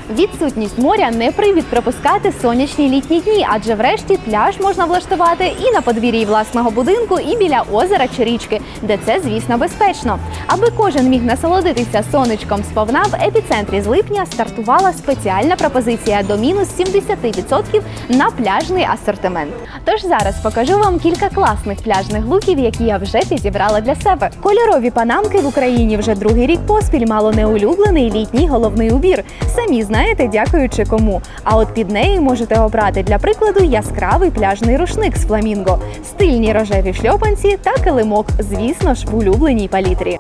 Відсутність моря не привід пропускати сонячні літні дні, адже врешті пляж можна влаштувати і на подвір'ї власного будинку, і біля озера чи річки, де це, звісно, безпечно. Аби кожен міг насолодитися сонечком сповна, в епіцентрі з липня стартувала спеціальна пропозиція до мінус 70% на пляжний асортимент. Тож зараз покажу вам кілька класних пляжних луків, які я вже підібрала для себе. Кольорові панамки в Україні вже другий рік поспіль мало не улюблений літній головний убір. Самі знаєте, дякуючи кому. А от під нею можете обрати, для прикладу, яскравий пляжний рушник з фламінго, стильні рожеві шльопанці та килимок, звісно ж, в улюбленій палітрі.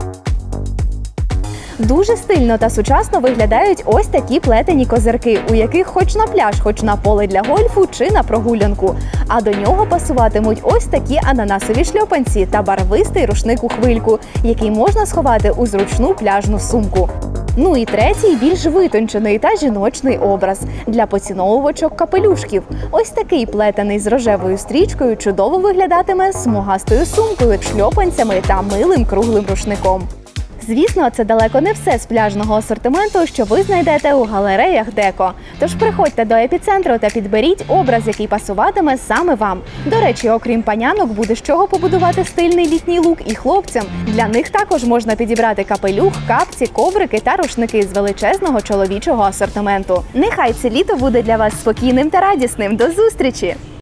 Дуже стильно та сучасно виглядають ось такі плетені козирки, у яких хоч на пляж, хоч на поле для гольфу чи на прогулянку. А до нього пасуватимуть ось такі ананасові шльопанці та барвистий рушник у хвильку, який можна сховати у зручну пляжну сумку. Ну і третій, більш витончений та жіночний образ для поціновувачок капелюшків. Ось такий плетений з рожевою стрічкою чудово виглядатиме з смугастою сумкою, шльопанцями та милим круглим рушником. Звісно, це далеко не все з пляжного асортименту, що ви знайдете у галереях Деко. Тож приходьте до епіцентру та підберіть образ, який пасуватиме саме вам. До речі, окрім панянок, буде з чого побудувати стильний літній лук і хлопцям. Для них також можна підібрати капелюх, капці, коврики та рушники з величезного чоловічого асортименту. Нехай це літо буде для вас спокійним та радісним. До зустрічі!